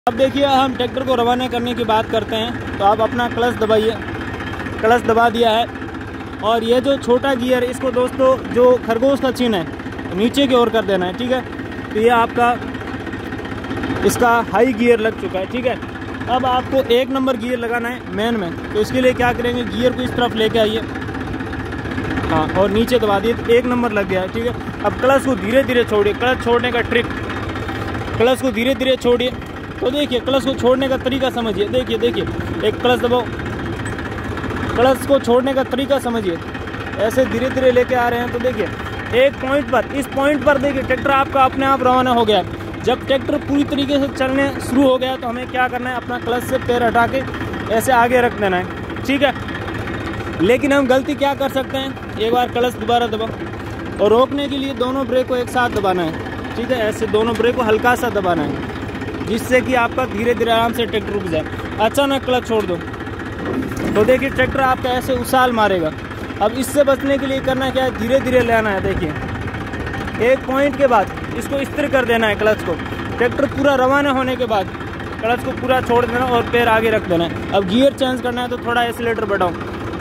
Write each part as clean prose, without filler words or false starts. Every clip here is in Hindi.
अब देखिए हम ट्रैक्टर को रवाना करने की बात करते हैं। तो आप अपना क्लच दबाइए, क्लच दबा दिया है। और ये जो छोटा गियर, इसको दोस्तों जो खरगोश का चिन्ह है नीचे की ओर कर देना है, ठीक है। तो ये आपका इसका हाई गियर लग चुका है, ठीक है। अब आपको 1 नंबर गियर लगाना है मेन में। तो इसके लिए क्या करेंगे, गियर को इस तरफ लेके आइए, हाँ, और नीचे दबा दिए तो 1 नंबर लग गया है, ठीक है। अब क्लच को धीरे धीरे छोड़िए, क्लच छोड़ने का ट्रिक, क्लच को धीरे धीरे छोड़िए। तो देखिए क्लच को छोड़ने का तरीका समझिए, देखिए एक क्लच दबाओ, क्लच को छोड़ने का तरीका समझिए, ऐसे धीरे धीरे लेके आ रहे हैं। तो देखिए एक पॉइंट पर, इस पॉइंट पर देखिए ट्रैक्टर आपका अपने आप रवाना हो गया। जब ट्रैक्टर पूरी तरीके से चलने शुरू हो गया तो हमें क्या करना है, अपना क्लच से पैर हटा के ऐसे आगे रख देना है, ठीक है। लेकिन हम गलती क्या कर सकते हैं, एक बार क्लच दोबारा दबाओ और रोकने के लिए दोनों ब्रेक को एक साथ दबाना है, ठीक है। ऐसे दोनों ब्रेक को हल्का सा दबाना है, जिससे कि आपका धीरे धीरे आराम से ट्रैक्टर रुक जाए। अचानक क्लच छोड़ दो तो देखिए ट्रैक्टर आपका ऐसे उछाल मारेगा। अब इससे बचने के लिए करना क्या है, धीरे धीरे ले आना है। देखिए एक पॉइंट के बाद इसको स्थिर कर देना है क्लच को। ट्रैक्टर पूरा रवाना होने के बाद क्लच को पूरा छोड़ देना और पैर आगे रख देना है। अब गियर चेंज करना है तो थोड़ा एक्सीलरेटर बढ़ाओ,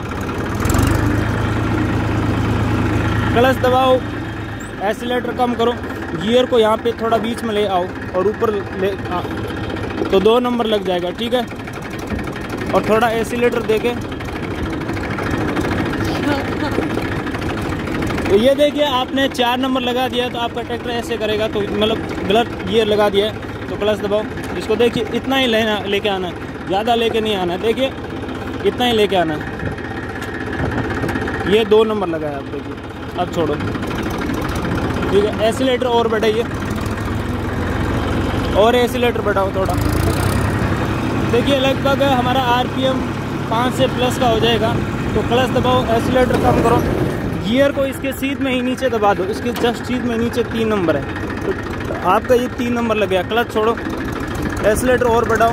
क्लच दबाओ, एक्सीलरेटर कम करो, गियर को यहाँ पे थोड़ा बीच में ले आओ और ऊपर ले तो 2 नंबर लग जाएगा, ठीक है। और थोड़ा एक्सीलरेटर देके, तो ये देखिए आपने 4 नंबर लगा दिया तो आपका ट्रैक्टर ऐसे करेगा। तो मतलब गलत गियर लगा दिया है तो क्लच दबाओ। इसको देखिए इतना ही लेके आना है, ज़्यादा लेके नहीं आना है। देखिए इतना ही लेके आना है। ये 2 नंबर लगाया आप, देखिए अब छोड़ो, ठीक है। एक्सीलरेटर और बढ़ाइए और एक्सीलरेटर बढ़ाओ थोड़ा। देखिए लगभग हमारा RPM 5 से प्लस का हो जाएगा। तो क्लच दबाओ, एक्सीलरेटर कम करो, गियर को इसके सीध में ही नीचे दबा दो, इसके जस्ट सीध में नीचे 3 नंबर है। तो आपका ये 3 नंबर लग गया। क्लच छोड़ो, एक्सीलरेटर और बढ़ाओ।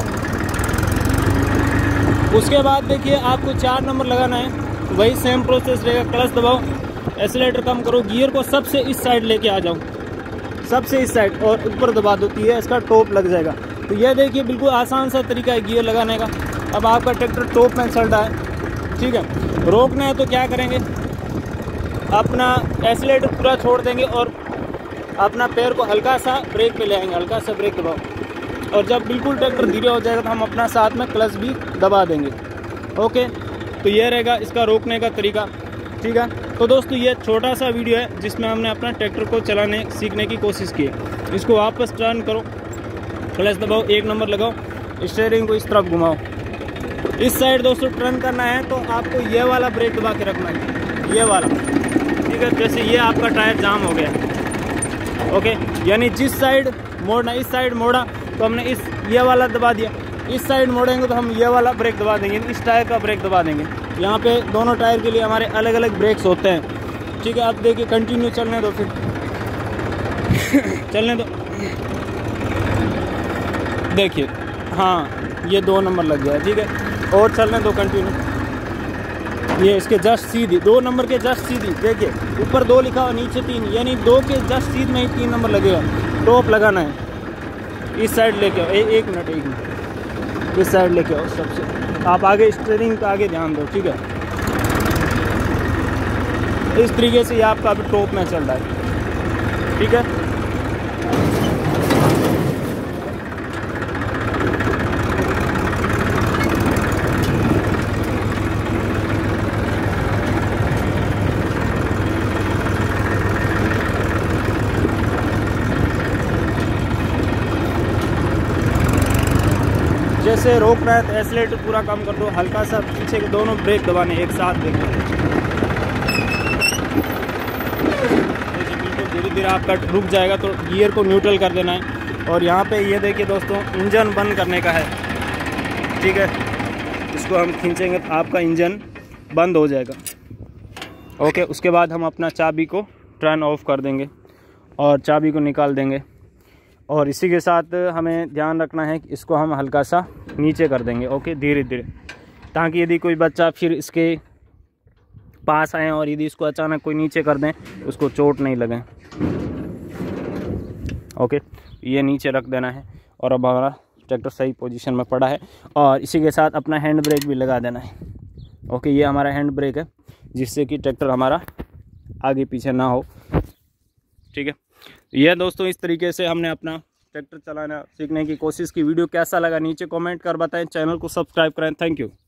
उसके बाद देखिए आपको 4 नंबर लगाना है, वही सेम प्रोसेस रहेगा। क्लच दबाओ, एक्सीलरेटर कम करो, गियर को सबसे इस साइड लेके आ जाओ, सबसे इस साइड, और ऊपर दबा दो तो ये इसका टॉप लग जाएगा। तो ये देखिए बिल्कुल आसान सा तरीका है गियर लगाने का। अब आपका ट्रैक्टर टॉप में चल रहा है, ठीक है। रोकना है तो क्या करेंगे, अपना एक्सीलरेटर पूरा छोड़ देंगे और अपना पैर को हल्का सा ब्रेक पे ले आएंगे, हल्का सा ब्रेक दबाओ। और जब बिल्कुल ट्रैक्टर धीरे हो जाएगा तो हम अपना साथ में क्लच भी दबा देंगे। ओके, तो ये रहेगा इसका रोकने का तरीका, ठीक है। तो दोस्तों ये छोटा सा वीडियो है जिसमें हमने अपना ट्रैक्टर को चलाने सीखने की कोशिश की है। इसको वापस टर्न करो, क्लच दबाओ, 1 नंबर लगाओ, स्टीयरिंग को इस तरफ घुमाओ। इस साइड दोस्तों टर्न करना है तो आपको ये वाला ब्रेक दबा के रखना है, ये वाला, ठीक है। जैसे ये आपका टायर जाम हो गया, ओके, यानी जिस साइड मोड़ना, इस साइड मोड़ा तो हमने ये वाला दबा दिया। इस साइड मोड़ेंगे तो हम ये वाला ब्रेक दबा देंगे, इस टायर का ब्रेक दबा देंगे। यहाँ पे दोनों टायर के लिए हमारे अलग अलग ब्रेक्स होते हैं, ठीक है। अब देखिए कंटिन्यू चलने दो, फिर चलने दो। देखिए हाँ, ये 2 नंबर लग गया, ठीक है। और चलने दो कंटिन्यू। ये इसके जस्ट सीधी 2 नंबर के जस्ट सीधी, देखिए ऊपर 2 लिखा और नीचे 3, यानी 2 के जस्ट सीध में ही 3 नंबर लगेगा। टॉप लगाना है, इस साइड लेके आओ, 1 मिनट, इस साइड लेके आओ सबसे। आप आगे स्टीयरिंग का आगे ध्यान दो, ठीक है। इस तरीके से ये आपका अभी टॉप में चल रहा है, ठीक है। जैसे रोक रहा है तो एक्सीलरेटर पूरा कम कर दो, हल्का सा पीछे के दोनों ब्रेक दबाने एक साथ देखो। बिल्कुल धीरे धीरे आपका रुक जाएगा तो गियर को न्यूट्रल कर देना है। और यहाँ पे ये देखिए दोस्तों इंजन बंद करने का है, ठीक है। इसको हम खींचेंगे तो आपका इंजन बंद हो जाएगा, ओके। उसके बाद हम अपना चाबी को टर्न ऑफ कर देंगे और चाबी को निकाल देंगे। और इसी के साथ हमें ध्यान रखना है कि इसको हम हल्का सा नीचे कर देंगे, ओके, धीरे धीरे, ताकि यदि कोई बच्चा फिर इसके पास आए और यदि इसको अचानक कोई नीचे कर दें उसको चोट नहीं लगे, ओके। ये नीचे रख देना है और अब हमारा ट्रैक्टर सही पोजीशन में पड़ा है। और इसी के साथ अपना हैंड ब्रेक भी लगा देना है। ओके, ये हमारा हैंड ब्रेक है जिससे कि ट्रैक्टर हमारा आगे पीछे ना हो। ठीक है, यह दोस्तों इस तरीके से हमने अपना ट्रैक्टर चलाना सीखने की कोशिश की। वीडियो कैसा लगा नीचे कमेंट कर बताएं, चैनल को सब्सक्राइब करें। Thank you.